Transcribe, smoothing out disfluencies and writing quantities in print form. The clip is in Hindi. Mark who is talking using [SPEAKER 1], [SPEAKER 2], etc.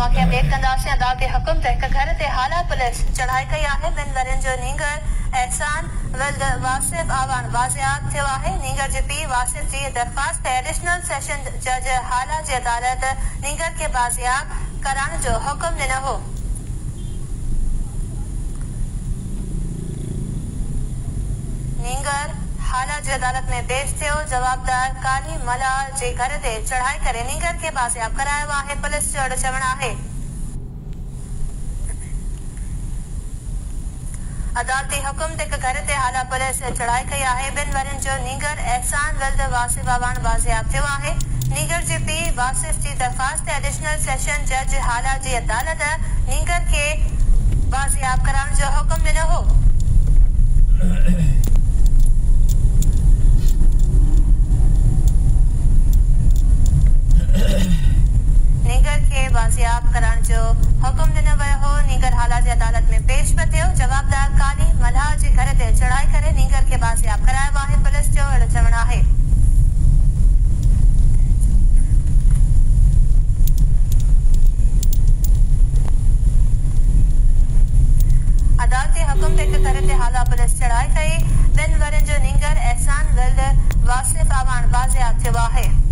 [SPEAKER 1] वाक़िया अपडेट कंदासीं। अदालती हुकुम ते हिक घर ते हाला पुलिस चढ़ाई कई आहे। ॿिनि वरनि जो नींगर एहसान विल्द वासिफ आवान बाज़ियाब थियो आहे। नींगर जे पीउ वासिफ जी दरख़्वास्त ते एडिशनल सेशन जज हाला जी अदालत नींगर खे बाज़ियाब करण जो हुकुम ॾिनो हो। नींगर हाला जी अदालत में पेश थियो। जवाबदार काली मलाल जे घर ते चढ़ाई करे नींगर खे बाज़ियाब करायो आहे। पुलिस जो अहिड़ो चवणु आहे। अदालती हुकुम ते हिक घर ते हाला पुलिस चढ़ाई कई आहे। ॿिनि वरनि जो नींगर एहसान विल्द वासिफ आवान बाज़ियाब थियो आहे। नींगर जे पीउ वासिफ जी दरख़्वास्त ते एडिशनल सेशन जज हाला जी अदालत नींगर खे बाज़ियाब कराइण जो हुकुम ॾिनो हो। नींगर खे बाज़ियाब करण जो हुकुम ॾिनो वियो हो। नींगर हाला जी अदालत में पेश पियो थियो। जवाबदार काली मलाल जे घर ते चढ़ाई करे नींगर खे बाज़ियाब करायो आहे। पुलिस जो अहिड़ो चवणु आहे। अदालती हुकुम ते हिक घर ते हाला पुलिस चढ़ाई कई। ॿिनि वरनि जो नींगर एहसान विल्द वासिफ आवान बाज़ियाब थियो आहे।